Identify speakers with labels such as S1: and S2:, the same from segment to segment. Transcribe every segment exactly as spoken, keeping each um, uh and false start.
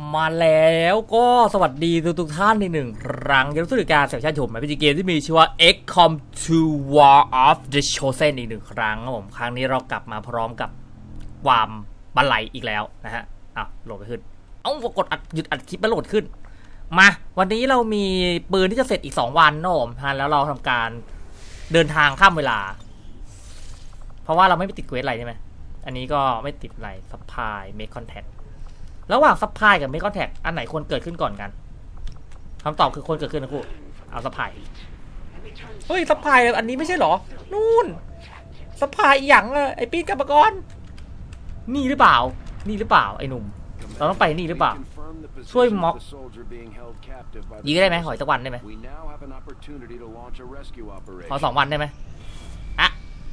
S1: มาแล้วก็สวัสดีทุกทุกท่านในหนึ่งครั้งยินดีต้อนรับการเซสชั่นชมในเกมที่มีชื่อว่า เอ็กซ์ คอม ทู War of the Chosen อีกหนึ่งครั้งครับผมครั้งนี้เรากลับมาพร้อมกับความบันไลอีกแล้วนะฮะอ่ะโหลดไปขึ้นเอ้ากดอัดหยุดอัดคลิปแล้วโหลดขึ้นมาวันนี้เรามีปืนที่จะเสร็จอีกสองวันนะผมแล้วเราทำการเดินทางข้ามเวลาเพราะว่าเราไม่ไปติดเควสอะไรใช่ไหมอันนี้ก็ไม่ติดอะไรซัพพลายเมคคอนแทคระหว่างซัพพลายกับเมคคอนแทคอันไหนควรเกิดขึ้นก่อนกันคำตอบคือควรเกิดขึ้นนะครูเอาซัพพลายเฮ้ยซัพพลายอันนี้ไม่ใช่หรอนู่นซัพพลายอีหยังไอปีนกรรมกรนี่หรือเปล่านี่หรือเปล่าไอหนุ่มเราต้องไปนี่หรือเปล่าช่วยม็อกยิงได้ไหมหอยตะวันได้ไหมขอสองวันได้ไหมอะ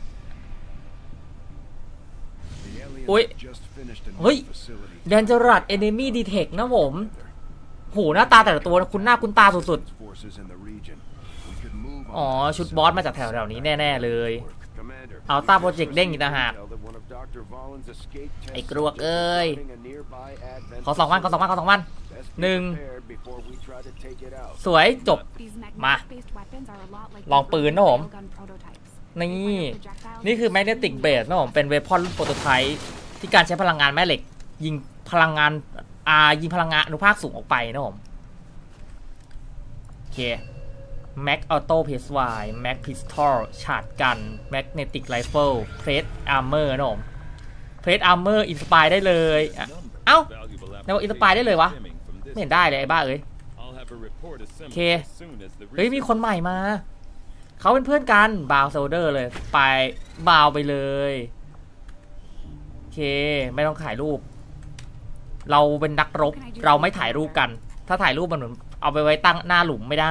S1: อุ้ยเฮ้ยแดนเจอรัดเอเนมี่ดีเทคนะผมโหหน้าตาแต่ละตัวคุณหน้าคุณตาสุดๆอ๋อชุดบอสมาจากแถวแถวนี้แน่ๆเลยเอาตาโปรเจกต์เด้งอีกต่างหากไอ้กรวกเอ้ยขอสองวันขอสองวันขอสองวันหนึ่งสวยจบมาลองปืนนะผมนี่นี่คือ Magnetic Base นะผมเป็นเวพอนรุ่นโปรโตไทป์ที่การใช้พลังงานแม่เหล็กยิงพลังงานอ่ายิงพลังงานอนุภาคสูงออกไปนะผมโอเค Mag Auto พี เอส วาย Mag Pistol ชาร์จกัน Magnetic Rifle Plate Armor นะผมPlate Armor อินสปายได้เลยเอ้าแล้วอินสปายได้เลยวะไม่เห็นได้เลยไอ้บ้าเอ้ยโอเคเฮ้ยมีคนใหม่มาเขาเป็นเพื่อนกันบาวโซเดอร์เลยไปบาวไปเลยโอเคไม่ต้องถ่ายรูปเราเป็นนักรบเราไม่ถ่ายรูปกันถ้าถ่ายรูปมันเหมือนเอาไปไว้ตั้งหน้าหลุมไม่ได้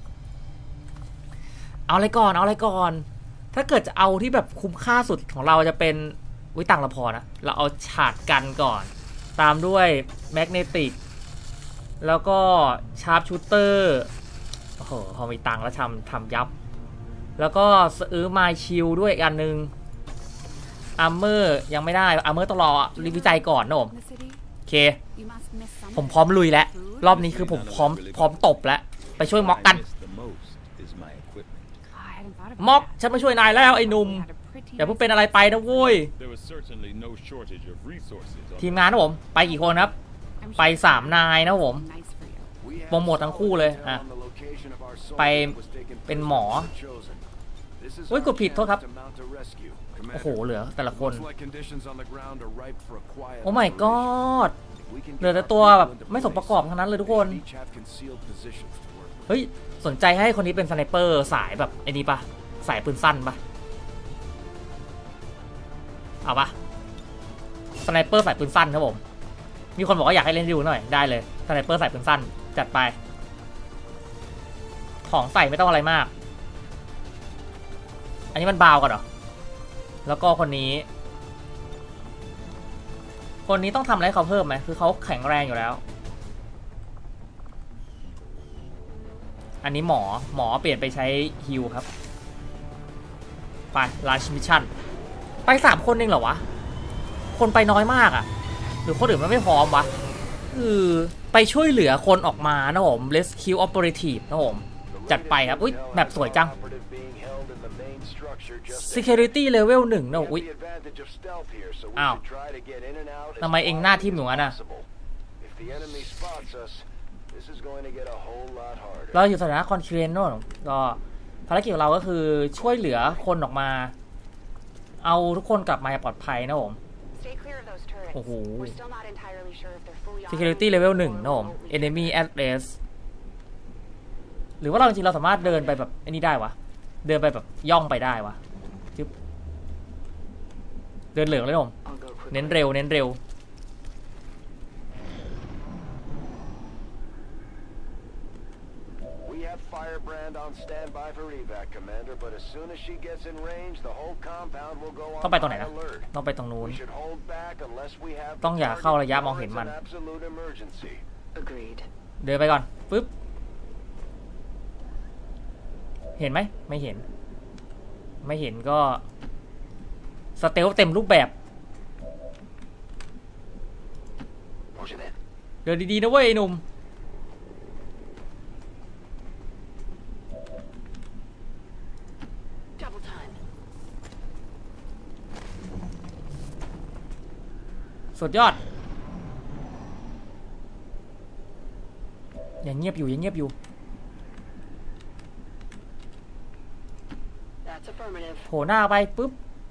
S1: เอาอะไรก่อนเอาอะไรก่อนถ้าเกิดจะเอาที่แบบคุ้มค่าสุดของเราจะเป็นวิตังละพอนะเราเอาฉาดกันก่อนตามด้วยแมกเนติกแล้วก็ชาร์ปชูเตอร์โอ้โหพอมีตังแล้วทำทำยับแล้วก็ซื้อไมล์ชิลด้วยอีกอันนึงอาร์เมอร์ยังไม่ได้อาร์เมอร์ต้องรอรีวิจัยก่อนนะผมโอเคผมพร้อมลุยแล้วรอบนี้คือผมพร้อมพร้อมตบแล้วไปช่วยม็อกกันม็อกฉันมาช่วยนายแล้วไอ้หนุ่มอย่าเพิ่งเป็นอะไรไปนะโว้ยทีมงานนะผมไปกี่คนครับไปสามนายนะผมโปรโมททั้งคู่เลยอ่ะไปเป็นหมอโอ้ยกดผิดโทษครับโอ้โหเหลือแต่ละคนโอ้ my god เหลือแต่ตัวแบบไม่สมประกอบทั้งนั้นเลยทุกคนเฮ้ยสนใจให้คนนี้เป็นสไนเปอร์สายแบบไอ้นี่ปะสายปืนสั้นปะเอาปะสไนเปอร์สายปืนสั้นครับผมมีคนบอกว่าอยากให้เล่นดูหน่อยได้เลยสไนเปอร์สายปืนสั้นจัดไปของใส่ไม่ต้องอะไรมากอันนี้มันบาวกันเหรอแล้วก็คนนี้คนนี้ต้องทำอะไรเขาเพิ่มไหมคือเขาแข็งแรงอยู่แล้วอันนี้หมอหมอเปลี่ยนไปใช้ฮิลครับไปลาชมิชชั่นไปสามคนเองเหรอวะคนไปน้อยมากอ่ะหรือคนอื่นมันไม่พร้อมวะคือไปช่วยเหลือคนออกมานะผม Rescue Operative นะผมจัดไปครับอุ้ยแบบสวยจัง Security Level หนึ่งนะอุ้ยอ้าวทำไมเองหน้าทีมหนูอ่ะนะเราอยู่สถานะคอนเทนต์นะก็ภารกิจของเราก็คือช่วยเหลือคนออกมาเอาทุกคนกลับมาปลอดภัยนะผมโอ้โห Security Level หนึ่งนะผม Enemy Address หรือว่าเราจริงๆเราสามารถเดินไปแบบไอ้นี่ได้วะเดินไปแบบย่องไปได้วะเดินเหลืองเลยผมเน้นเร็วเน้นเร็วต้องไปตรงไหนนะต้องไปตรงนู้นต้องอย่าเข้าระยะมองเห็นมันเดินไปก่อนปึ๊บเห็นไหมไม่เห็นไม่เห็นก็สเตลเต็มรูปแบบเดินดีๆนะเว้ยไอ้หนุ่มสุดยอดยังเงียบอยู่ยังเงียบอยู่โผล่หน้าไปปุ๊บ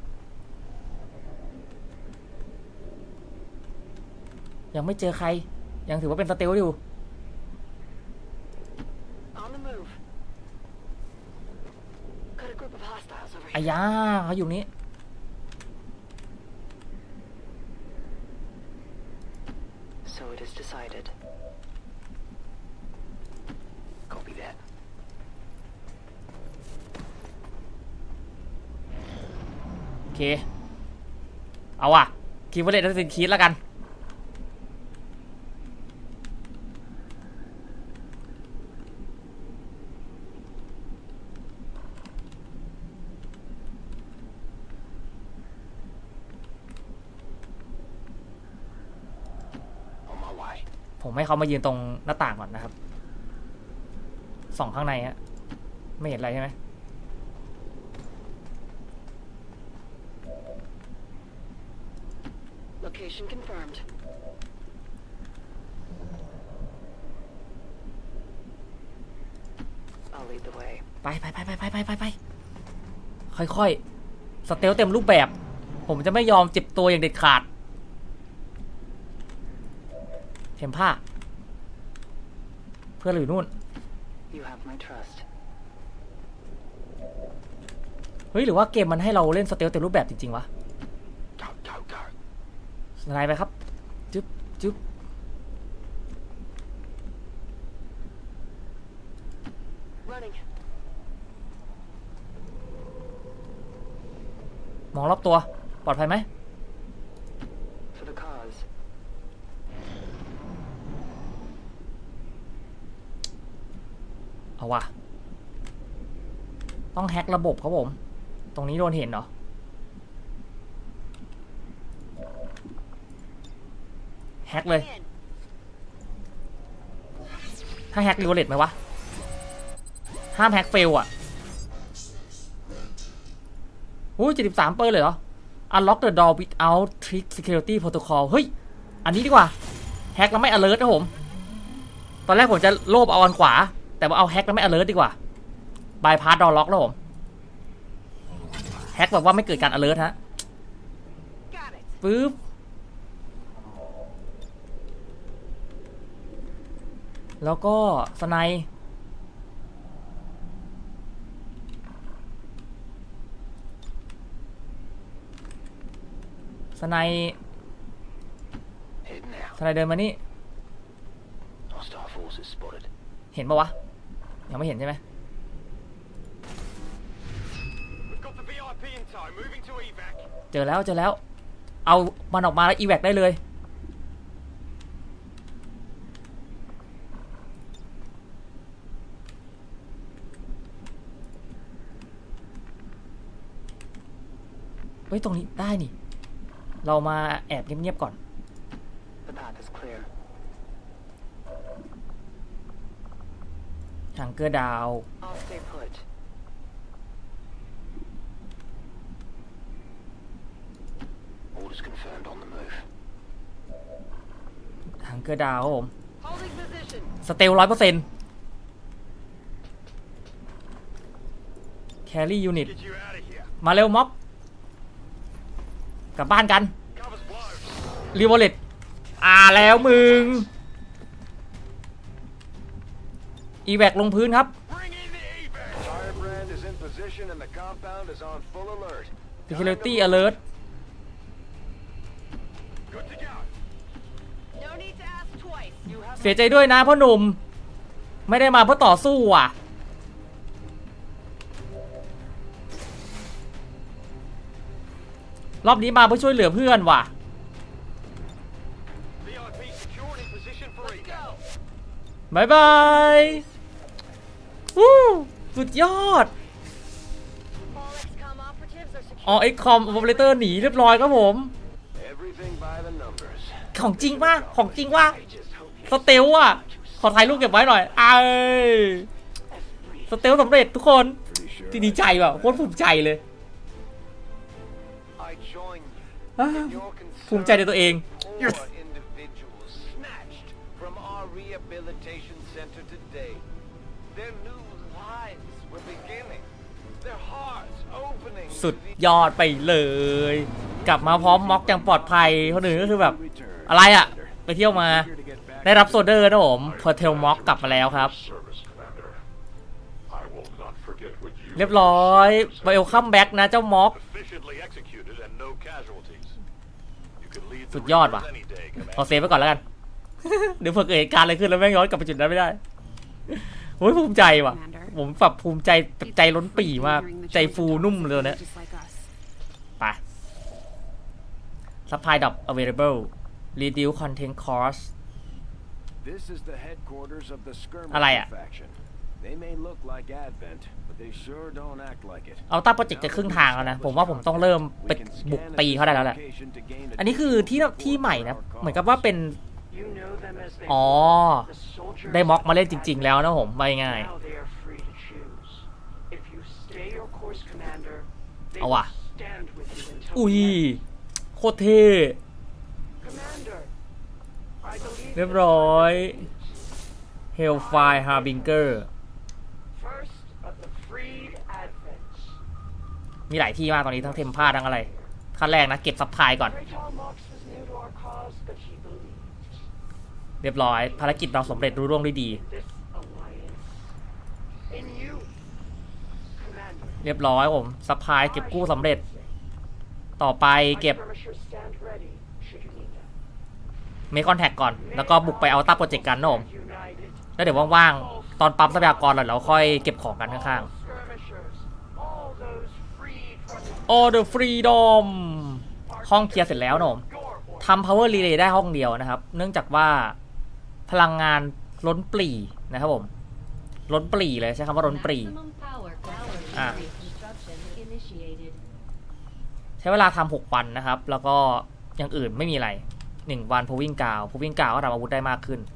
S1: ยังไม่เจอใครยังถือว่าเป็นสเตลอยู่อายาเขาอยู่นี้โอเคเอาว่ะคิดว่าเล่นได้สินคีดแล้วกันผมให้เขามายืนตรงหน้าต่างก่อนนะครับส่องข้างในฮะไม่เห็นอะไรใช่ไหมLocation confirmed. ไปไปไปไปไปไปไปไปค่อยๆสเตลเต็มรูปแบบผมจะไม่ยอมเจ็บตัวอย่างเด็ดขาดเข็มผ้าเพื่อนเราอยู่นู่นเฮ้ยหรือว่าเกมมันให้เราเล่นสเตลเต็มรูปแบบจริงๆวะสไลด์ไปครับจุ๊บจุ๊บมองรอบตัวปลอดภัยไหมเอาวะต้องแฮ็กระบบครับผมตรงนี้โดนเห็นเหรอแฮ็กเลยถ้าแฮ็กรีวอลเล็ตไหมวะห้ามแฮ็กเฟลอ่ะอู้เจ็ดสิบสามเปอร์เลยเหรอ Unlock the door without trick security protocol เฮ้ยอันนี้ดีกว่าแฮ็กแล้วไม่ alert นะผมตอนแรกผมจะโลภเอาอันขวาแต่ว่าเอาแฮ็กแล้วไม่ alert ดีกว่า bypass door lock แล้วผมแฮ็กแบบว่าไม่เกิดการ alert ฮะปึ๊บแล้วก็สไนป์สไนป์สไนป์เดินมานี่เห็นปะวะยังไม่เห็นใช่ไหมเจอแล้วเจอแล้วเอามันออกมาแล้วอีแวคได้เลยเฮ้ยตรงนี้ได้นี่เรามาแอบเงียบๆก่อนหังเกอร์ดาวหังเกอร์ดาวครับผมสเตลร้อยเปอร์เซ็นต์แครี่ยูนิตมาเร็วม็อบกลับบ้านกันรีวอลเล็ตอ่าแล้วมึงอีแวคลงพื้นครับ Security alert เสียใจด้วยนะพ่อหนุ่มไม่ได้มาเพื่อต่อสู้อ่ะรอบนี้มาเพื่อช่วยเหลือเพื่อนว่ะบายบายวู้สุดยอดอ๋อ เอ็กซ์ คอม Operator หนีเรียบร้อยครับผมของจริงป่ะของจริงว่ะสเตลอ่ะขอถ่ายรูปเก็บไว้หน่อยไอ้สเตลสำเร็จทุกคนดีใจแบบโคตรภูมิใจเลยภูมิใจในตัวเอง yes.สุดยอดไปเลยกลับมาพร้อมม็อกอย่างปลอดภัยคนอื่นก็คือแบบอะไรอะไปเที่ยวมาได้รับโซเดอร์นะผมพอเทลม็อกกลับมาแล้วครับเรียบร้อยเวลคัมแบ็กนะเจ้าม็อกสุดยอดว่ะเอาเซฟไปก่อนแล้วกันเดี๋ยวเผื่อเกิดเหตุการณ์อะไรขึ้นแล้วแม่งย้อนกลับไปจุดนั้นไม่ได้โอ้ยภูมิใจว่ะผมแบบภูมิใจใจล้นปี่มากใจฟูนุ่มเลยนะไป Supply Drop Available Reduce Content Cost อะไรอ่ะเอาต้าโปรเจกต์จะครึ่งทางแล้วนะผมว่าผมต้องเริ่มไปบุกตีเขาได้แล้วแหละอันนี้คือที่ที่ใหม่นะเหมือนกับว่าเป็นอ๋อได้ม็อกมาเล่นจริงๆแล้วนะผมไม่ง่ายเอาว่ะอุ้ยโคตรเท่เรียบร้อย Hellfire Harbinger มีหลายที่มากตอนนี้ทั้งเทมพาทั้งอะไรขั้นแรกนะเก็บซับไพลก่อนเรียบร้อยภารกิจเราสำเร็จรุ่ร่วงด้วยดีเรียบร้อยผมซับไพลเก็บกู้สำเร็จต่อไปเก็บเมคคอนแทคก่อนแล้วก็บุกไปเอาต้าโปรเจกต์กันนะผมแล้วเดี๋ยวว่างๆตอนปั๊มทรัพยากรเราค่อยเก็บของกันข้างๆAll the Freedom ห้องเคลียร์เสร็จแล้วนะผมทำ Power Relay ได้ห้องเดียวนะครับเนื่องจากว่าพลังงานล้นปลีนะครับผมล้นปลีเลยใช้คำว่าล้นปลีอ่ะใช้เวลาทำหกวันนะครับแล้วก็อย่างอื่นไม่มีอะไรหนึ่งวันพวิ่งกาวพวิ่งกาวก็ทำอาวุธได้มากขึ้น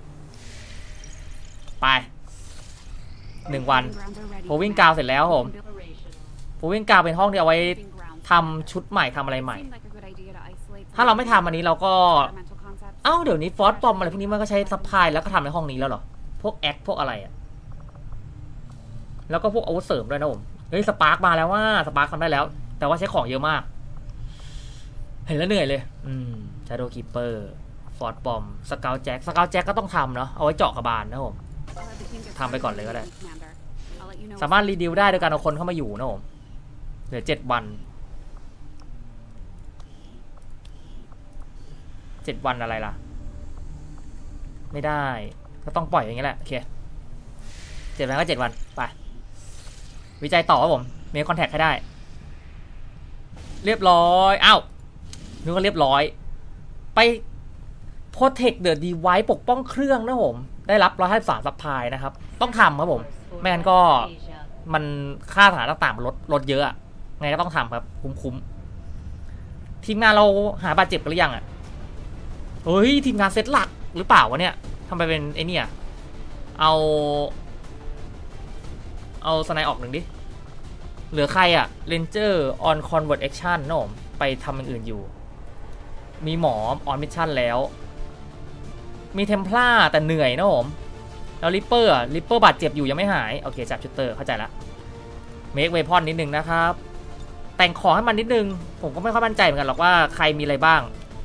S1: ไปหนึ่งวันพวิ่งกาวเสร็จแล้วผมพวิ่งกาวเป็นห้องที่เอาไว้ทำชุดใหม่ทำอะไรใหม่ถ้าเราไม่ทำอันนี้เราก็เอ้าเดี๋ยวนี้ฟอสปอมอะไรพวกนี้มันก็ใช้ซัพพลายแล้วก็ทำในห้องนี้แล้วเหรอพวกแอคพวกอะไรอะแล้วก็พวกอาวุธเสริมด้วยนะผมเฮ้ยสปาร์กมาแล้วว่าสปาร์กทำได้แล้วแต่ว่าใช้ของเยอะมากเห็นแล้วเหนื่อยเลยอืมชาโดว์คีปเปอร์ฟอร์ดปอมสเกลแจ็คสเกลแจ็คก็ต้องทำเนาะเอาไว้เจาะกระบาลนะผมทำไปก่อนเลยก็ได้สามารถรีดิวได้โดยการเอาคนเข้ามาอยู่นะผมเหลือเจ็ดวันเจ็ดวันอะไรล่ะไม่ได้ก็ต้องปล่อยอย่างนี้แหละโอเคเจ็ดวันก็เจ็ดวันไปวิจัยต่อครับผมมีคอนแทคให้ได้เรียบร้อยอ้าวนึกว่าเรียบร้อยไป Protect the Device ปกป้องเครื่องนะผมได้รับร้อยห้าสิบสามซัพพลายนะครับต้องทำครับผมไม่งั้นก็มันค่าสถานต่างๆมันลดลดเยอะไงก็ต้องทำครับคุ้มๆทีมงานเราหาบาดเจ็บกันหรือยังอ่ะเฮ้ยทีมงานเซตหลักหรือเปล่าวะเนี่ยทำไมเป็นไอ้นี่เอาเอาสไนออกหนึ่งดิเหลือใครอ่ะ Ranger on Convert Action นะผมไปทำอย่างอื่นอยู่มีหมอ on mission แล้วมีเทมพลาแต่เหนื่อยนะผมแล้วริปเปอร์อ่ะริปเปอร์บาดเจ็บอยู่ยังไม่หายโอเคจับชูตเตอร์เข้าใจละเมคเวพอนนิดนึงนะครับแต่งของให้มันนิดนึงผมก็ไม่ค่อยมั่นใจเหมือนกันหรอกว่าใครมีอะไรบ้าง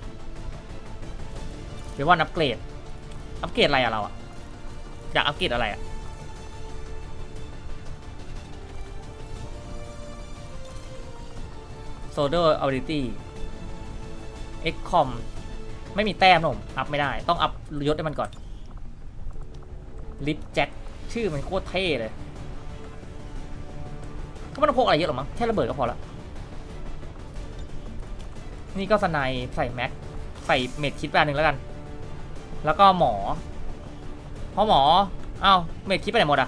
S1: เดี๋ยวว่าอัปเกรดอัปเกรดอะไรอะเราอะอยากอัปเกรดอะไรอะโซเดอร์อัลดิตี้เอ็กคอมไม่มีแต้มนะผมอัพไม่ได้ต้องอัพยศให้มันก่อนลิฟแจ็คชื่อมันโคตรเท่เลยก็ไม่ต้องพกอะไรเยอะหรอกมั้งแค่ระเบิดก็พอละนี่ก็สไนใส่แม็กใส่เม็ดคิดไปอันหนึ่งแล้วกันแล้วก็หมอเพราะหมออ้าวเม็ดคิดไปไหนหมดอะ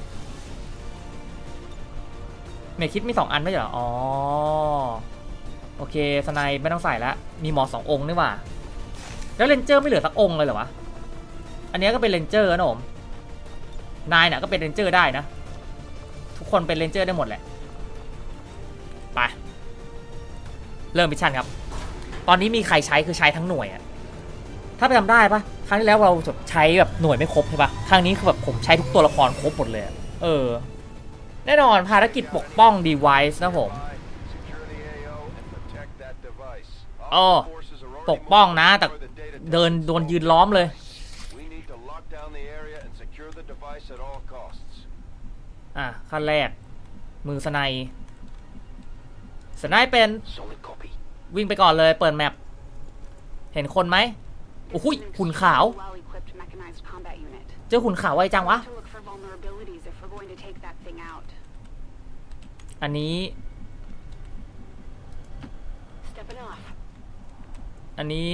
S1: เม็ดคิดมีสองอันไม่ใช่เหรออ๋อโอเคสไนไม่ต้องใส่แล้วมีหมอสององค์นี่หว่าแล้วเรนเจอร์ไม่เหลือสักองค์เลยเหรอวะอันนี้ก็เป็นเรนเจอร์นะผมนายน่ะก็เป็นเรนเจอร์ได้นะทุกคนเป็นเรนเจอร์ได้หมดแหละไปเริ่มมิชชั่นครับตอนนี้มีใครใช้คือใช้ทั้งหน่วยอะถ้าไปทำได้ปะครั้งที่แล้วเราใช้แบบหน่วยไม่ครบใช่ปะครั้งนี้คือแบบผมใช้ทุกตัวละครครบหมดเลยเออแน่นอนภารกิจปกป้อง device นะผมอ๋อปกป้องนะแต่เดินโดนยืนล้อมเลยอ่ะขั้นแรกมือสไนสไนเป็นวิ่งไปก่อนเลยเปิดแมปเห็นคนไหมโอ้โหหุ่นขาวเจอหุ่นขาวไวจังวะอันนี้อันนี้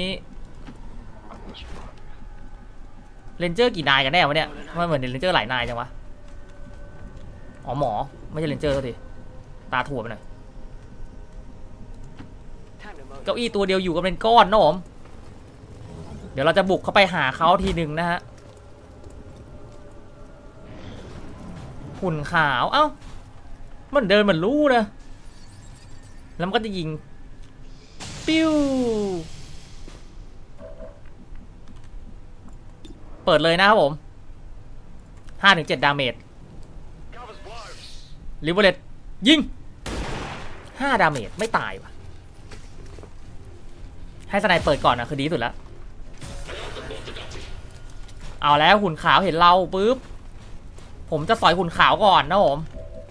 S1: เรนเจอร์กี่นายกันแน่วะเนี่ยทำไมเหมือนเรนเจอร์หลายนายจังวะอ๋อหมอไม่ใช่เรนเจอร์สิตาถั่วไปหน่อยเก้าอี้ตัวเดียวอยู่กันเป็นก้อนนะผมเดี๋ยวเราจะบุกเข้าไปหาเขาทีหนึ่งนะฮะหุ่นขาวเอ้ามันเดินเหมือนรู้นะแล้วมันก็จะยิงปิ้วเปิดเลยนะครับผม ห้าถึงเจ็ด ดาเมจลิเวอร์เลตยิงห้าดาเมจไม่ตายว่ะให้สไนเปิดก่อนนะคือดีสุดแล้วเอาแล้วหุ่นขาวเห็นเราปุ๊บผมจะสอยหุ่นขาวก่อนนะผม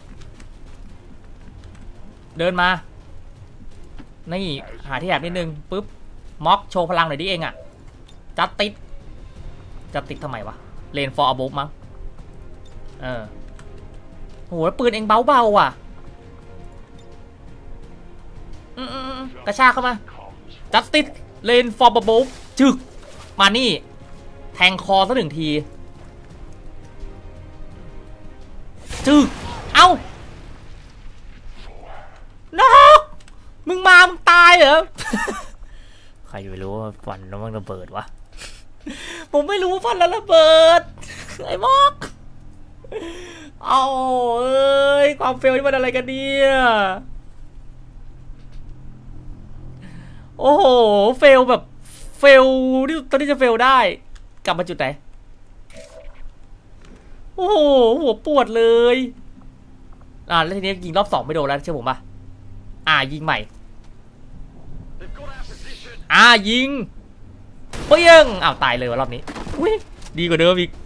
S1: เดินมานี่หาที่แอบนิดนึงปุ๊บม็อกโชว์พลังหน่อยดิเองอะจัดติดจัดติดทำไมวะเลนฟอร์อบุ๊กมั้งเออโหปืนเองเบาเบาว่ะอืมกระชากเข้ามาจัดติดเลนฟอร์อบุ๊กจึกมานี่แทงคอสักหนึ่งทีจึกเอ้านกมึงมามึงตายเหรอ ใครจะไปรู้ว่าฟันแล้วมันระเบิดวะ ผมไม่รู้ว่าฟันแล้วระเบิดไอ้มอกเอาเอ้ยความเฟลนี่มันอะไรกันเนี่ยโอ้โหเฟลแบบเฟลที่ตอนนี้จะเฟลได้กลับมาจุดไหนโอ้โหหัวปวดเลยอ่าแล้วทีนี้ยิงรอบสองไม่โดนแล้วเชื่อผมป่ะอ่ายิงใหม่อ่ายิงเปี้ยงอ้าวตายเลยวะรอบนี้อุ้ยดีกว่าเดิมอีก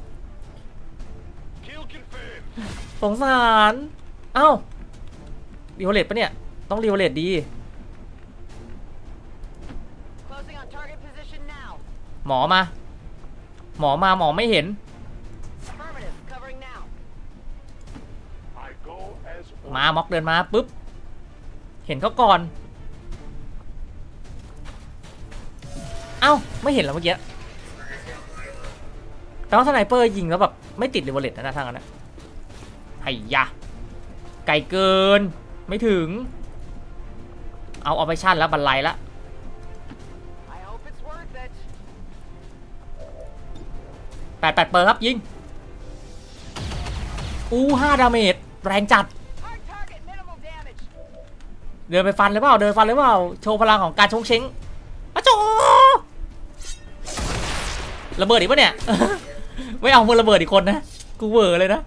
S1: สงสารเอ้ารีโอเลตปะเนี่ยต้องรีโอเลตดีหมอมาหมอมาหมอไม่เห็นมาม็อกเดินมาปุ๊บเห็นเขาก่อนเอ้าไม่เห็นแล้วเมื่อกี้แต่ว่าสไนเปอร์ยิงแล้วแบบไม่ติดรีโวเลตนะทางนั้นนะไอ้ยะไกลเกินไม่ถึงเอาออปชั่นแล้วบรรลัยแล้วแปดแปดเปอร์ครับยิงอู้ห้าดาเมจแรงจัดเดินไปฟันเลยเปล่าเดินฟันเลยเปล่าโชว์พลังของการชงเช้งอะโจระเบิดอีกปะเนี่ย ไม่เอามือระเบิดอีกคนนะกูเวอร์เลยนะ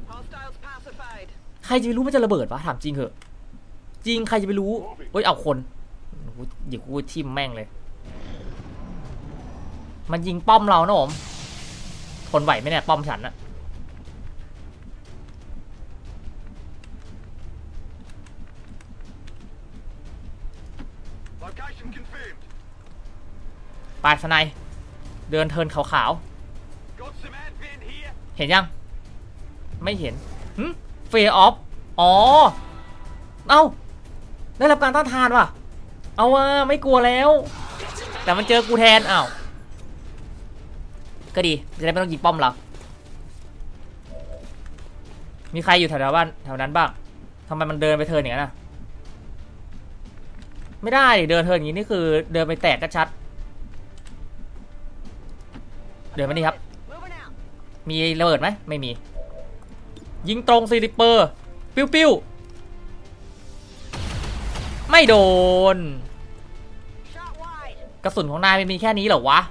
S1: ใครจะไปรู้มันจะระเบิดวะถามจริงเหอะจริงใครจะไปรู้เฮ้ยเอาคนเดี๋ยวกูทิมแม่งเลยมันยิงป้อมเรานะผมทนไหวไหมเนี่ยป้อมฉันนะปาดสไนเดินเทินขาวๆเห็นยังไม่เห็นเฟย์ออฟอ๋อเอ้าได้รับการต้านทานว่ะเอาว่าไม่กลัวแล้วแต่มันเจอกูแทนอ้าวก็ดีจะได้ไม่ต้องยิงป้อมเรามีใครอยู่แถวบ้านแถวนั้นบ้างทำไมมันเดินไปเทินอย่างนั้นนะไม่ได้เดินเทินอย่างนี้นี่คือเดินไปแตกกระชัดเดินมานี่ครับมีระเบิดไหมไม่มียิงตรงซีริปเปอร์ปิ้วปิ้วไม่โดนกระสุนของนายไม่มีแค่นี้เหรอวะ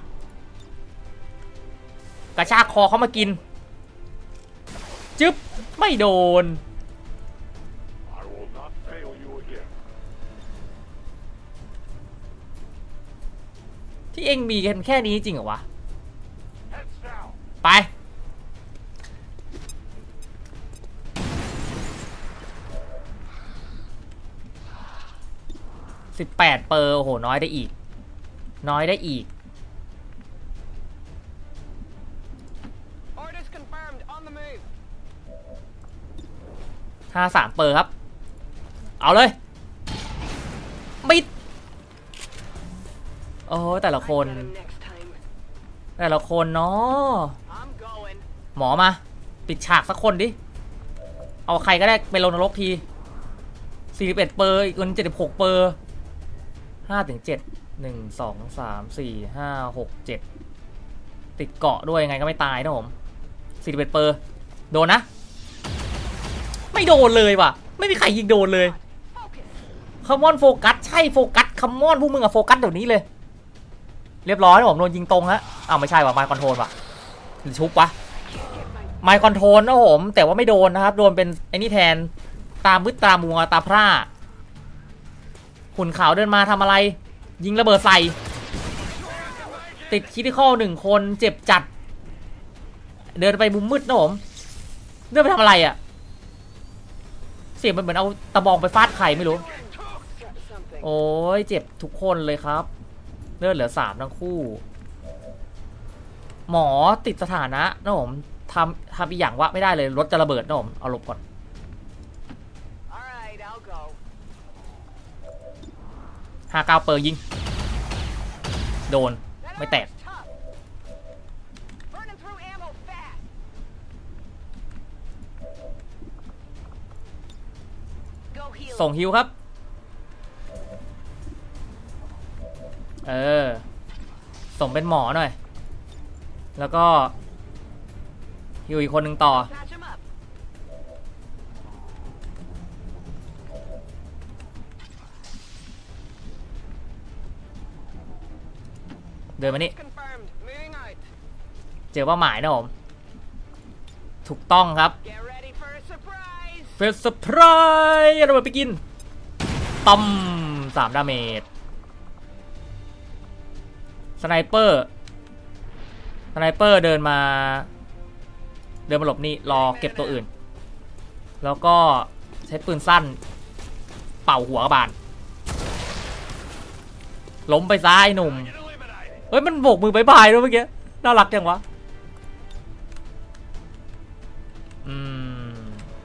S1: กระชากคอเขามากินจึ๊บไม่โดนที่เอ็งมีกันแค่นี้จริงเหรอวะไปสิบแปดเปอร์โอ้โหน้อยได้อีกน้อยได้อีกห้าสามเปอร์ครับเอาเลยมิดโอ้แต่ละคนแต่ละคนเนาะหมอมาปิดฉากสักคนดิเอาใครก็ได้ไปลงนรกทีสี่สิบเอ็ดเปอร์อีกคนเจ็ดสิบหกเปอร์ห้าถึงเจ็ดหนึ่งสองสามสี่ห้าหกเจ็ดติดเกาะด้วยยังไงก็ไม่ตายนะผมสี่สิบเอ็ดเปอร์โดนนะไม่โดนเลยว่ะไม่มีใครยิงโดนเลยคัมมอนโฟกัสใช่โฟกัสคัมมอนพวกมึงอะโฟกัสเดี๋ยวนี้เลยเรียบร้อยนะผมโดนยิงตรงฮะอ้าวไม่ใช่ว่ะไมค์คอนโทรลว่ะหรือชุบวะไมค์คอนโทรลนะผมแต่ว่าไม่โดนนะครับโดนเป็นไอ้นี่แทนตามืดตามัวตาพร่าหุ่นขาวเดินมาทำอะไรยิงระเบิดใส่ติดคิดที่ข้อหนึ่งคนเจ็บจัดเดินไปมุมมืดนะผมเดินไปทำอะไรอ่ะเสียงมันเหมือนเอาตะบองไปฟาดไข่ไม่รู้โอ้ยเจ็บทุกคนเลยครับเลือดเหลือสามทั้งคู่หมอติดสถานะนะผมทำทำอีกอย่างวะไม่ได้เลยรถจะระเบิดนะผมเอาหลบก่อนห้าเก้าเปอร์ยิงโดนไม่แตกส่งฮิวครับเออส่งเป็นหมอหน่อยแล้วก็ฮิวอีกคนหนึ่งต่อเดินมานี่เจอเป้าหมายนะผมถูกต้องครับเฟสเซอร์ไพรส์เราไปกินต้มสามดาเมจสไนเปอร์สไนเปอร์เดินมาเดินมาหลบนี่รอเก็บตัวอื่นแล้วก็ใช้ปืนสั้นเป่าหัวกระบาลล้มไปซ้ายหนุ่มเฮ้ยมันโบกมือบายบายด้วยเมื่อกี้น่ารักจังวะอืม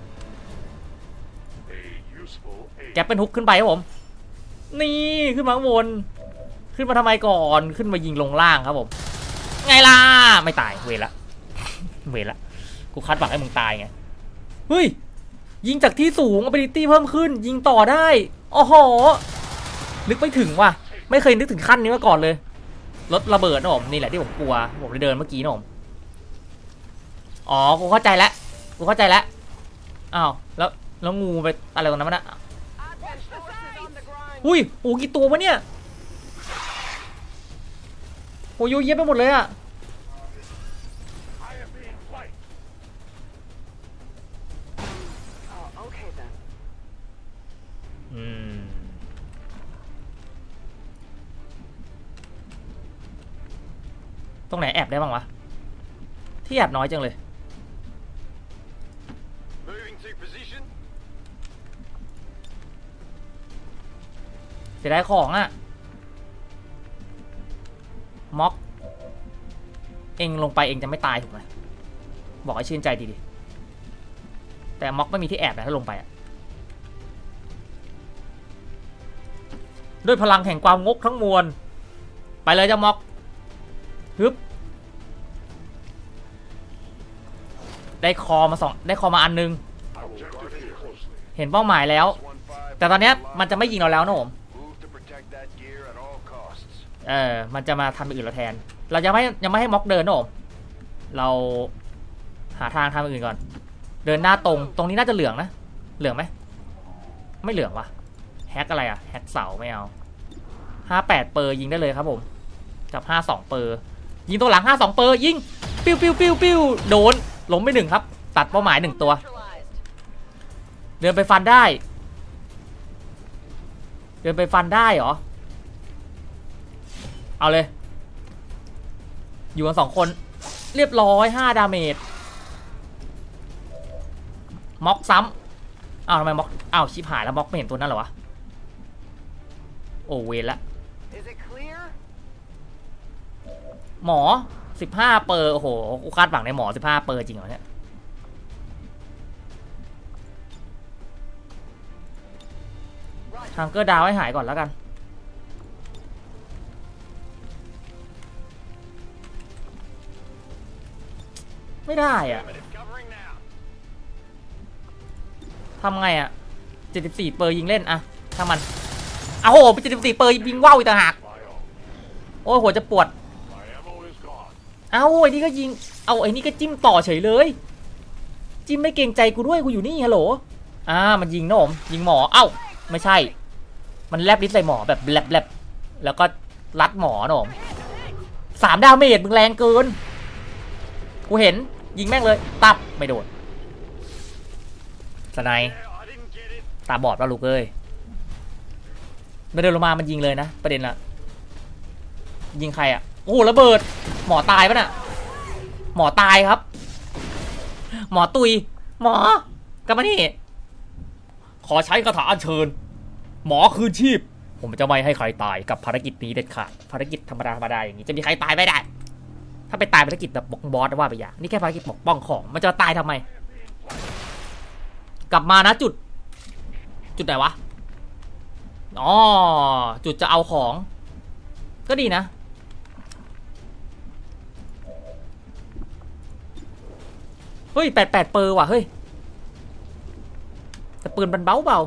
S1: แกเป็นฮุกขึ้นไปครับผมนี่ขึ้นมาข้างบนขึ้นมาทำไมก่อนขึ้นมายิงลงล่างครับผมไงล่ะไม่ตายเวละเวละกูคาดหวังให้มึงตายไงเฮ้ยยิงจากที่สูง ability เพิ่มขึ้นยิงต่อได้โอ้โหนึกไม่ถึงว่ะไม่เคยนึกถึงขั้นนี้มาก่อนเลยรถระเบิดนะผมนี่แหละที่ผมกลัวผมเดินเมื่อกี้นะผมอ๋อกูเข้าใจแล้วกูเข้าใจแล้วอ้าวแล้วแล้วงูไปอะไรตรงนั้นมันอะอุ้ยโอ้กี่ตัววะเนี่ยโอ้ยเย็บไปหมดเลยอะอืมตรงไหนแอบได้บ้างวะที่แอบน้อยจังเลยเสียดายของอะม็อกเองลงไปเองจะไม่ตายถูกไหมบอกให้ชื่นใจดีๆแต่ม็อกไม่มีที่แอบนะถ้าลงไปอะด้วยพลังแห่งความงกทั้งมวลไปเลยเจ้าม็อกฮึบได้คอมาสองได้คอมาอันนึงเห็นเป้าหมายแล้วแต่ตอนนี้มันจะไม่ยิงเราแล้วนะผมเออมันจะมาทำอย่างอื่นเราแทนเรายังไม่ยังไม่ให้ม็อกเดินนะผมเราหาทางทำอื่นก่อนเดินหน้าตรงตรงนี้น่าจะเหลืองนะเหลืองไหมไม่เหลืองวะแฮกอะไรอะแฮกเสาไม่เอาห้าแปดเปอร์ยิงได้เลยครับผมกับห้าสองเปอร์ยิงตัวหลังห้าสองเปอร์ยิงปิ้วปิ้วปิ้วปิ้วโดนล้มไปหนึ่งครับตัดเป้าหมายหนึ่งตัวเดินไปฟันได้เดินไปฟันได้เหรอเอาเลยอยู่กันสองคนเรียบร้อยห้าดาเมจม็อกซ้ำอ้าวทำไมม็อกอ้าวชิบหายแล้วม็อกไม่เห็นตัวนั้นเหรอวะโอเวรละหมอสิบห้าเปอร์โอ้โหกูคาดหวังในหมอสิบห้าเปอร์จริงเหรอเนี่ยทางเกอร์ดาวให้หายก่อนแล้วกันไม่ได้อะทำไงอะเจ็ดสิบสี่เปอร์ยิงเล่นอะถ้ามันอ้าวโหไปเจ็ดสิบสี่เปอร์ยิงว่าวอีกต่างหากโอ้ยหัวจะปวดเอ้าไอ้นี่ก็ยิงเอาไอ้นี่ก็จิ้มต่อเฉยเลยจิ้มไม่เกรงใจกูด้วยกูอยู่นี่ฮัลโหลอ่ามันยิงนะผมยิงหมอเอ้าไม่ใช่มันแลบลิ้นใส่หมอแบบแลบแลบแล้วก็รัดหมอนะผมสามดาเมจมึงแรงเกินกูเห็นยิงแม่งเลยตับไม่โดนสไนตาบอดแล้วลูกเอ้ยไม่เดินลงมามันยิงเลยนะประเด็นละยิงใครอ่ะโอ้ระเบิดหมอตายปะน่ะหมอตายครับหมอตุยหมอกลับมานี่ขอใช้คาถาอัญเชิญหมอคืนชีพผมจะไม่ให้ใครตายกับภารกิจนี้เด็ดขาดภารกิจธรรมดาธรรมดาอย่างนี้จะมีใครตายไม่ได้ถ้าไปตายภารกิจแบบบอสว่าไปอย่างนี่แค่ภารกิจปกป้องของมันจะตายทำไมกลับมานะจุดจุดไหนวะอ๋อจุดจะเอาของก็ดีนะเฮ้ยแปดแปดเปอร์ว่ะเฮ้ยแต่ปืนมันเบาเบา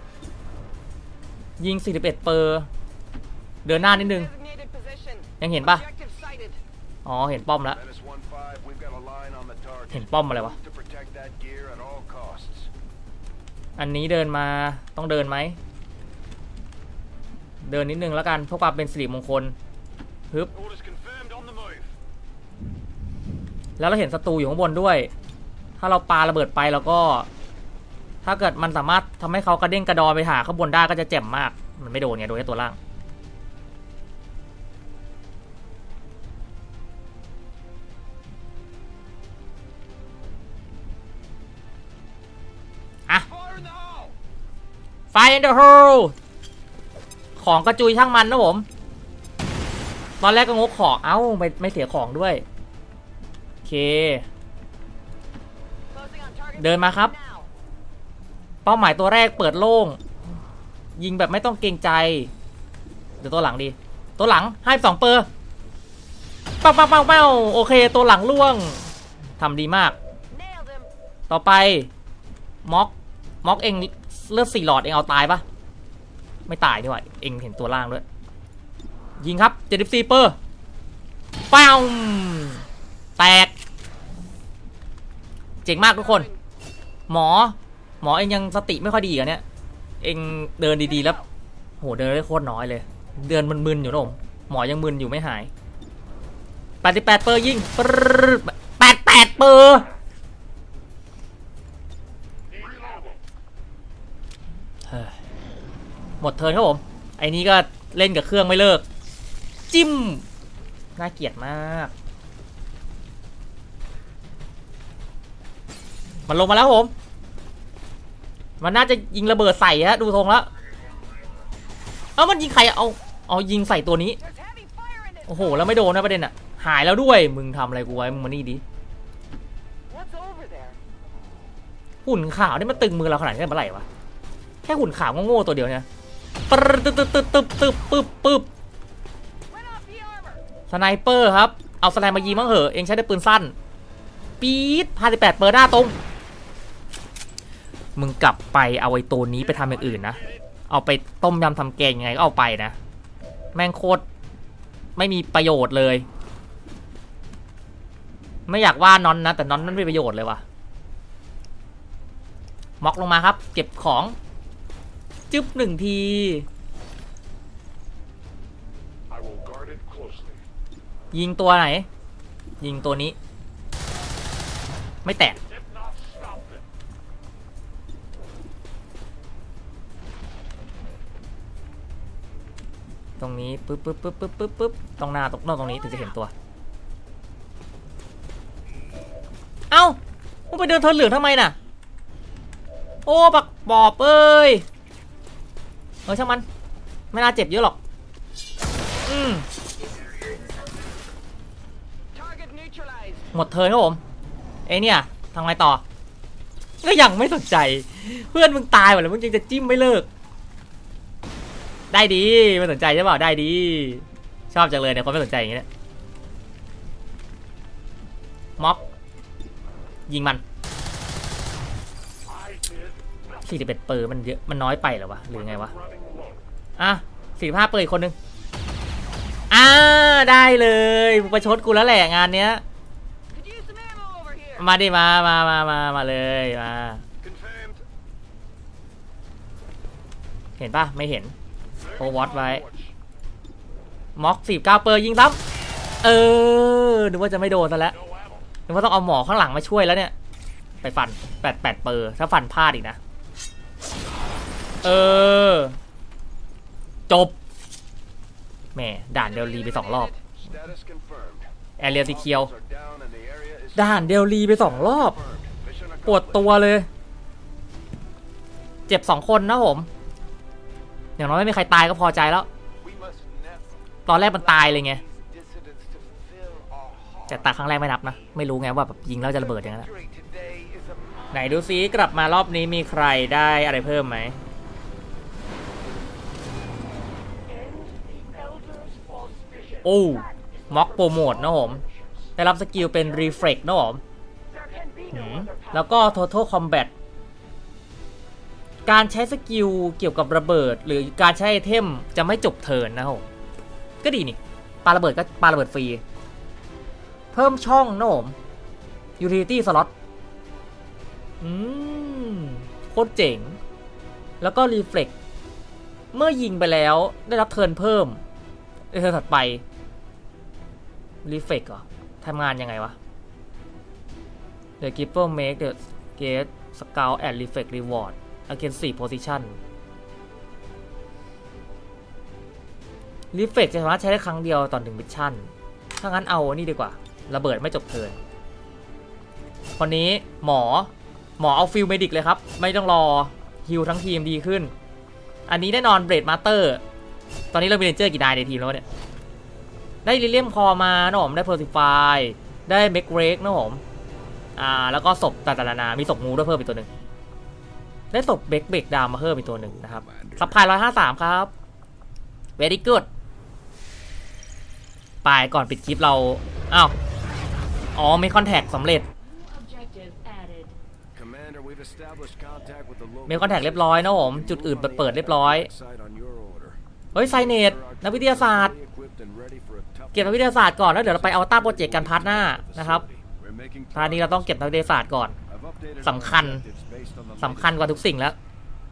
S1: ยิงสี่สิบเอ็ดเปอร์เดินหน้านิดนึงยังเห็นปะอ๋อเห็นป้อมแล้วเห็นป้อมอะไรวะอันนี้เดินมาต้องเดินไหมเดินนิดนึงแล้วกันเพื่อความเป็นสิริมงคลฮึบแล้วเราเห็นศัตรูอยู่ข้างบนด้วยถ้าเราปาระเบิดไปแล้วก็ถ้าเกิดมันสามารถทำให้เขากระเด้งกระดอนไปหาข้างบนได้ก็จะเจ็บมากมันไม่โดนไงโดนแค่ตัวล่างอะ Fire in the hole ของกระจุยช่างมันนะผมตอนแรกก็งกของเอ้าไม่ไม่เสียของด้วยโอเคเดินมาครับเป้าหมายตัวแรกเปิดโล่งยิงแบบไม่ต้องเกรงใจเดี๋ยวตัวหลังดีตัวหลังให้สองเปอร์เป้าเป้าเป้าเป้าโอเคตัวหลังล่วงทำดีมากต่อไปม็อกม็อกเองเลือดสี่หลอดเองเอาตายปะไม่ตายดีกว่าเองเห็นตัวล่างด้วยยิงครับเจ็ดสิบสี่เปอร์ป้าวแตกเจ๋งมากทุกคนหมอหมอเองยังสติไม่ค่อยดีกันเนี่ยเองเดินดีๆแล้วโหเดินได้โคตรน้อยเลยเดินมึนๆอยู่นะผมหมอยังมึนอยู่ไม่หายแปดสิบแปดเปอร์ยิงแปดแปดเปอร์หมดเทิร์นครับผมไอ้นี้ก็เล่นกับเครื่องไม่เลิกจิ้มน่าเกลียดมากมันลงมาแล้วผมมันน่าจะยิงระเบิดใส่ฮะดูทรงแล้วเอ้ามันยิงใครเอาเอายิงใส่ตัวนี้โอ้โหแล้วไม่โดนนะประเด็นอะหายแล้วด้วยมึงทำอะไรกูไว้มึงมานี่ดิหุ่นขาวนี่มันตึงมือเราขนาดนี้เมื่อไหร่วะแค่หุ่นขาวโง่ๆตัวเดียวเนี่ยตึ๊บตึ๊บตึ๊บตึ๊บตึ๊บตึ๊บปึ๊บปึ๊บสไนเปอร์ครับเอาสไนมายิงมั้งเหอะเองใช้ได้ปืนสั้นปี๊ดห้าสิบแปดเปอร์หน้าตรงมึงกลับไปเอาไอ้ตัวนี้ไปทำอย่างอื่นนะเอาไปต้มยำทำแกงยังไงก็เอาไปนะแม่งโคตรไม่มีประโยชน์เลยไม่อยากว่านอนนะแต่นอนนั้นไม่มีประโยชน์เลยว่ะม็อกลงมาครับเก็บของจึ๊บหนึ่งทียิงตัวไหนยิงตัวนี้ไม่แตกตรงนี้ปึ๊บปึ๊บปึ๊บปึ๊บปึ๊บปึ๊บตรงหน้าตรงนอกตรงนี้ถึงจะเห็นตัวเอ้ามึงไปเดินเทินเหลืองทำไมน่ะโอ้บักบอบเอ้ยเออช่างมันไม่น่าเจ็บเยอะหรอกอืมหมดเทิร์นครับผมเอ้เนี่ยทำไงต่อก็ยังไม่สนใจเพื่อนมึงตายหมดแล้วมึงยังจะจิ้มไม่เลิกได้ดีไม่สนใจใช่เปล่าได้ดีชอบจังเลยเนี่ยคนไม่สนใจอย่างเงี้ยม็อกยิงมันสี่สิบเอ็ดเปอร์มันเยอะมันน้อยไปเหรอวะหรือไงวะอ่ะสี่สิบห้าเปอร์อีกคนนึงอ่าได้เลยประชดกูแล้วแหละงานเนี้ยมาดิมามามามามาเลยมาเห็นปะไม่เห็นโอวอตไว้ม็อกสี่สิบเก้าเปอร์ยิงซ้ำเออนึกว่าจะไม่โดนซะแล้วนึกว่าต้องเอาหมอข้างหลังมาช่วยแล้วเนี่ยไปฟันแปดแปดเปอร์ถ้าฟันพลาดอีกนะเออจบแหมด่านเดลลีไปสองรอบแอเรียสีเขียวด่านเดลลีไปสองรอบปวดตัวเลยเจ็บสองคนนะผมอย่างน้อยไม่มีใครตายก็พอใจแล้วตอนแรกมันตายเลยไงแต่ตาครั้งแรกไม่นับนะไม่รู้ไงว่าแบบยิงแล้วจะระเบิดอย่างนั้นไหนดูซิกลับมารอบนี้มีใครได้อะไรเพิ่มไหมโอ้ม็อกโปรโมทนะผมได้รับสกิลเป็น Reflex นะผมแล้วก็ Total Combat การใช้สกิลเกี่ยวกับระเบิดหรือการใช้ไอเทมจะไม่จบเทิร์นนะผมก็ดีนี่ปาระเบิดก็ปาระเบิดฟรีเพิ่มช่องนะผม Utility Slot อืมโคตรเจ๋งแล้วก็ Reflex เมื่อยิงไปแล้วได้รับเทิร์นเพิ่มในเทิร์นถัดไปReflex เหรอทำงานยังไงวะ The Keeper make the gate scout and reflex reward againstสี่ position Reflex จะสามารถใช้ได้ครั้งเดียวต่อหนึ่งมิชชั่นถ้างั้นเอานี่ดีกว่าระเบิดไม่จบเทิร์นคนนี้หมอหมอเอาฟิลเมดิกเลยครับไม่ต้องรอฮิลทั้งทีมดีขึ้นอันนี้แน่นอนเบรดมาสเตอร์ตอนนี้เรามีเรนเจอร์กี่นายในทีมแล้วเนี่ยได้ลิเลียมคอมานะผมได้เพอร์ซิฟายได้เมกเรกนะผมอ่าแล้วก็ศพต่างๆนามีศพงูด้วยเพิ่มอีกตัวหนึ่งได้ศพเบกเบกดามมาเพิ่มอีกตัวหนึ่งนะครับซัพพลายร้อยห้าสามครับ very good ไปก่อนปิดคลิปเราอ้าวอ๋อมีคอนแทคสำเร็จมีคอนแทคเรียบร้อยนะผมจุดอื่นเปิดเรียบร้อยเฮ้ยไซเนตนักวิทยาศาสตร์เก็บนักวิทยาศาสตร์ก่อนแล้วเดี๋ยวเราไปเอาต้าโปรเจกต์กันพาร์ทหน้านะครับพาร์ทนี้เราต้องเก็บนักวิทยาศาสตร์ก่อนสำคัญสำคัญกว่าทุกสิ่งแล้ว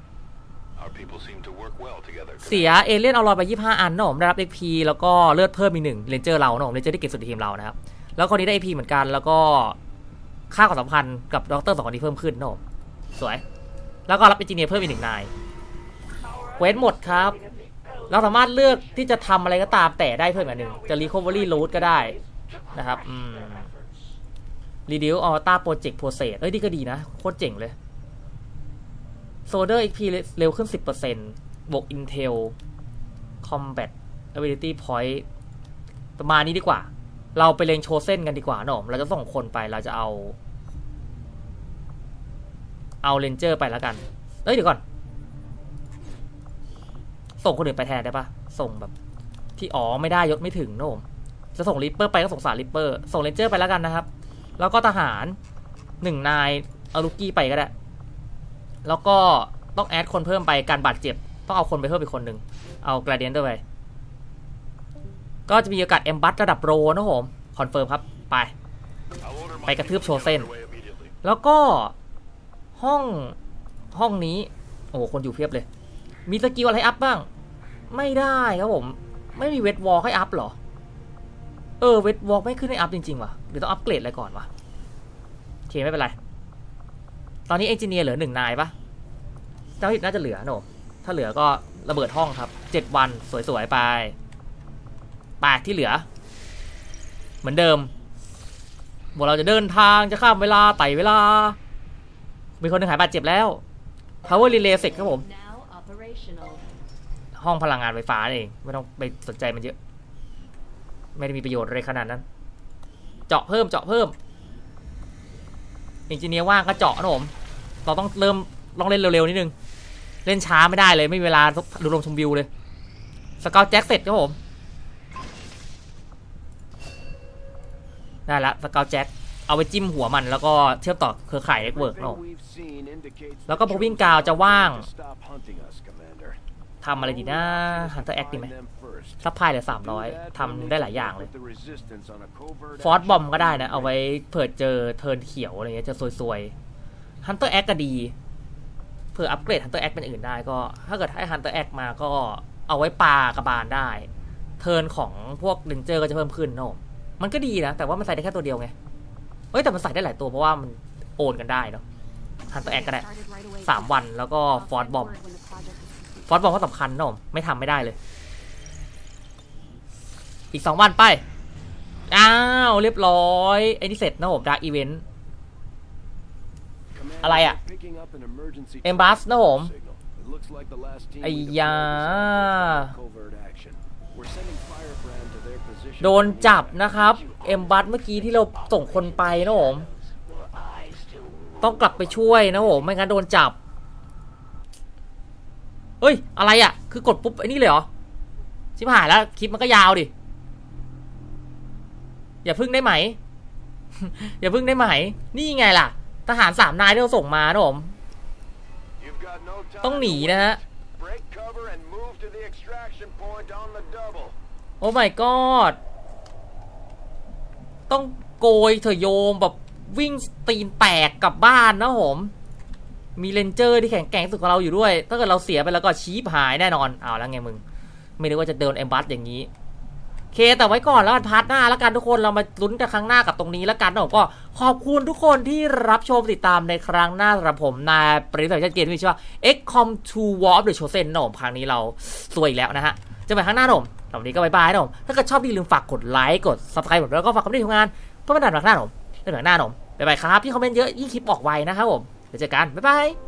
S1: เสียเอเลี่ยนเอาลอยไปยี่สิบห้าอันนะผมได้รับ เอ็ก พี แล้วก็เลือดเพิ่มอีกหนึ่งเรนเจอร์เรานะผมเรนเจอร์ที่เก็บสุดในทีมเรานะครับแล้วคนนี้ได้ เอ พี เหมือนกันแล้วก็ค่าความสัมพันธ์กับด็อกเตอร์สองคนนี้เพิ่มขึ้นนะผมสวยแล้วก็รับเอนจิเนียร์เพิ่มอีกหนึ่งนายเควสหมดครับเราสามารถเลือกที่จะทำอะไรก็ตามแต่ได้เพิ่มอีกหนึ่งจะ recovery loot ก็ได้นะครับอืม reduce auto project process เอ้ยนี่ก็ดีนะโคตรเจ๋งเลย soldier เอ็ก พี เร็วขึ้น สิบเปอร์เซ็นต์ บวก intel combat ability point ประมาณนี้ดีกว่าเราไปเลงโชว์เส้นกันดีกว่าหน่อมเราจะส่งคนไปเราจะเอาเอาเรนเจอร์ไปแล้วกันเอ้ยเดี๋ยวก่อนส่งคนอื่นไปแทนได้ปะส่งแบบที่อ๋อไม่ได้ยศไม่ถึงนะผมจะส่งริปเปอร์ไปก็ส่งสารริปเปอร์ส่งเรนเจอร์ไปแล้วกันนะครับแล้วก็ทหารหนึ่งนายเอาลูกกี้ไปก็ได้แล้วก็ต้องแอดคนเพิ่มไปการบาดเจ็บต้องเอาคนไปเพิ่มอีกคนหนึ่งเอากราเดียนด้วยไปก็จะมีโอกาสเอ็มบัตระดับโรนะผมคอนเฟิร์มครับไปไปกระทืบโชเซนแล้วก็ห้องห้องนี้โอ้โหคนอยู่เพียบเลยมีสกิลอะไรอัพบ้างไม่ได้ครับผมไม่มีเวทวอลให้อัพหรอเออเวทวอลไม่ขึ้นให้อัพจริงๆว่ะเดี๋ยวต้องอัพเกรดอะไรก่อนวะโอเคไม่เป็นไรตอนนี้เอนจิเนียร์เหลือหนึ่งนายปะเจ้าหิดน่าจะเหลือโนถ้าเหลือก็ระเบิดห้องครับเจ็ดวันสวยๆไปแปดที่เหลือเหมือนเดิมพวกเราจะเดินทางจะข้ามเวลาไต่เวลามีคนหนึ่งหายบาดเจ็บแล้ว power relay เสร็จครับผมห้องพลังงานไฟฟ้าเองไม่ต้องไปสนใจมันเยอะไม่ได้มีประโยชน์อะไรขนาดนั้นเจาะเพิ่มเจาะเพิ่มเอนจิเนียร์ว่างก็เจาะนะผมเราต้องเริ่มลองเล่นเร็วๆนิดนึงเล่นช้าไม่ได้เลยไม่มีเวลาดูลมชมวิวเลยสเกลแจ็คเสร็จครับผมได้ละสเกลแจ็คเอาไปจิ้มหัวมันแล้วก็เชื่อมต่อเครือข่ายเน็ตเวิร์กเนาะแล้วก็พอวิ่งกาวจะว่างทำอะไรดีนะฮันเตอร์แอคดีไหมซัพพลายเหลือสามร้อยทำได้หลายอย่างเลยฟอร์สบอมก็ได้นะเอาไว้เผื่อเจอเทิร์นเขียวอะไรเงี้ยจะซวยๆฮันเตอร์แอคก็ดีเผื่ออัปเกรดฮันเตอร์แอคเป็นอื่นได้ก็ถ้าเกิดให้ฮันเตอร์แอคมาก็เอาไว้ปากระบาลได้เทิร์นของพวกเรนเจอร์ก็จะเพิ่มขึ้นเนาะมันก็ดีนะแต่ว่ามันใส่ได้แค่ตัวเดียวไงเฮ้ยแต่มันใส่ได้หลายตัวเพราะว่ามันโอนกันได้เนาะฮันเตอร์แอคก็ได้สามวันแล้วก็ฟอร์สบอมฟอสบอลก็สำคัญนะผมไม่ทำไม่ได้เลยอีกสองวันไปอ้าวเรียบร้อยไอ้นี่เสร็จนะผมดาร์กอีเวนต์อะไรอะเอ็มบัสนะผมไอ้ยาโดนจับนะครับเอ็มบัสเมื่อกี้ที่เราส่งคนไปนะผมต้องกลับไปช่วยนะผมไม่งั้นโดนจับเฮ้ยอะไรอ่ะคือกดปุ๊บไอ้นี่เลยเหรอชิบหายแล้วคลิปมันก็ยาวดิอย่าพึ่งได้ไหม อย่าพึ่งได้ไหมนี่ไงล่ะทหารสามนายที่เราส่งมานะผมต้องหนีนะฮะโอ้ my god ต้องโกยเถอะโยมแบบวิ่งตีนแตกกลับบ้านนะผมมีเรนเจอร์ที่แข็งแกร่งสุดของเราอยู่ด้วยถ้าเกิดเราเสียไปแล้วก็ชีพหายแน่นอนเอาแล้วไงมึงไม่รู้ว่าจะเดินเอ็มบัสอย่างนี้เคแต่ไว้ก่อนแล้วกันพาร์ทหน้าแล้วกันทุกคนเรามาลุ้นกันครั้งหน้ากับตรงนี้แล้วกันนะผมก็ขอบคุณทุกคนที่รับชมติดตามในครั้งหน้าสำหรับผมนายปริศนาชัดเจนที่ชื่อว่า เอ็กซ์ คอม ทู War of the Chosen นะผมครั้งนี้เราสวยอีกแล้วนะฮะจะไปครั้งหน้านะผมตอนนี้ก็บายบายนะผมถ้าเกิดชอบอย่าลืมฝากกดไลค์กด ซับสไครบ์ แล้วก็ฝากคอมเมนต์ทำงานเพื่อไม่ให้พลาดครั้งหน้าผมในครั้งหน้าผมบ๊ายบายครับที่คอมเมนต์เยอะยิ่งคลิปออกไวนะครับผมเดี๋ยวเจอกันบ๊ายบาย